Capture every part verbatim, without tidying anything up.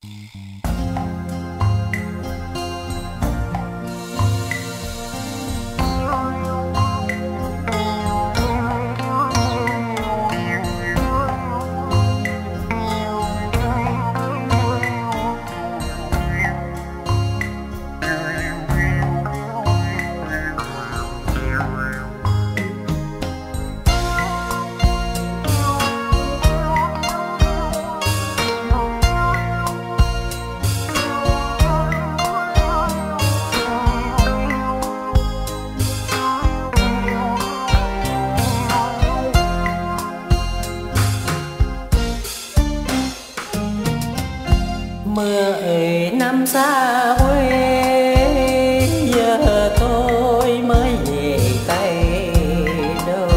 Mười năm xa quê, giờ tôi mới về Tây Đô.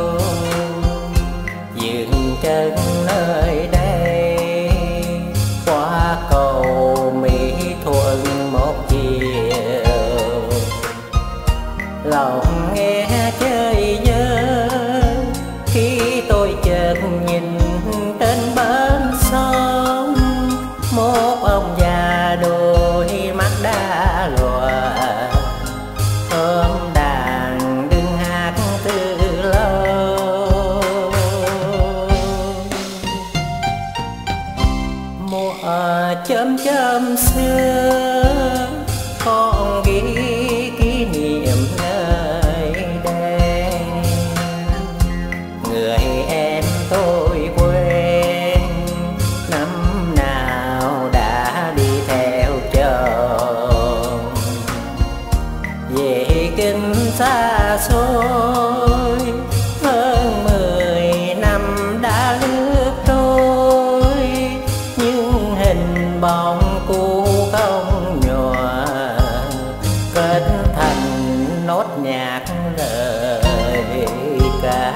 Dừng chân nơi đây, qua cầu Mỹ Thuận một chiều. Lòng nghe chơi vơi khi tôi chợt nhìn trên bến sông. Một ông già đôi mắt đã lòa, ôm đàn đừng hát từ lâu. Mùa chớm chớm xưa con ghi kỷ niệm nơi đây. Người em tôi quên năm nào đã đi theo chồng về kinh xa xôi. Hơn mười năm đã lướt trôi, nhưng hình bóng cũ không nhòa, kết thành nốt nhạc lời ca.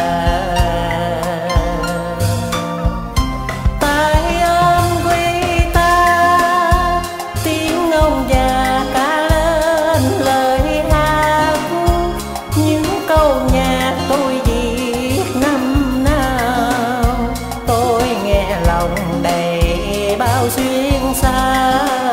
Tay ôm guitar, tiếng ông già ca lên lời hát, những câu nhạc tôi viết năm nào. Tôi nghe lòng đầy bao duyên xa,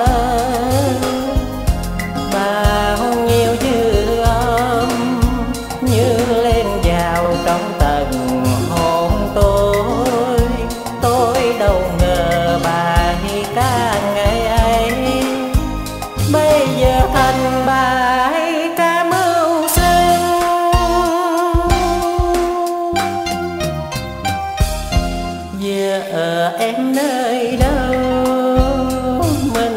bao nhiêu dư âm như lên vào trong tầng hồn tôi. Tôi đâu ngờ bài ca ngày ấy bây giờ thành bài ca mưu sinh. Giờ em nơi đâu, mình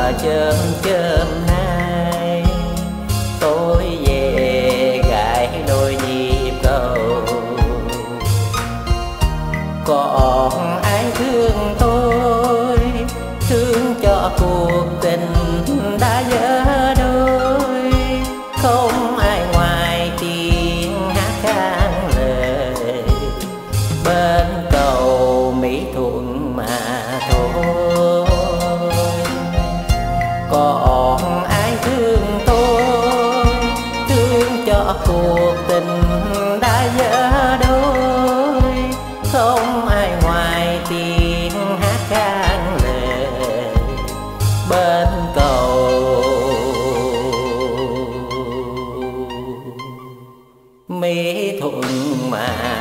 giờ chớm chớm hai, tôi về gãi đôi nhịp cầu. Còn ai thương tôi, thương cho cuộc tình đã vỡ đôi, không ai ngoài tiếng hát khang lời bên cầu Mỹ Thuận mà thôi. Còn ai thương tôi, thương cho cuộc tình đã vỡ đôi, không ai ngoài tiếng hát khang lời bên cầu Mỹ Thuận mà